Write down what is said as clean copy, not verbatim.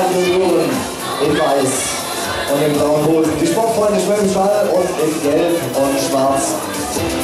Junioren in weiß und in blauen Hosen. Die Sportfreunde Schwäbisch Hall und in gelb und schwarz.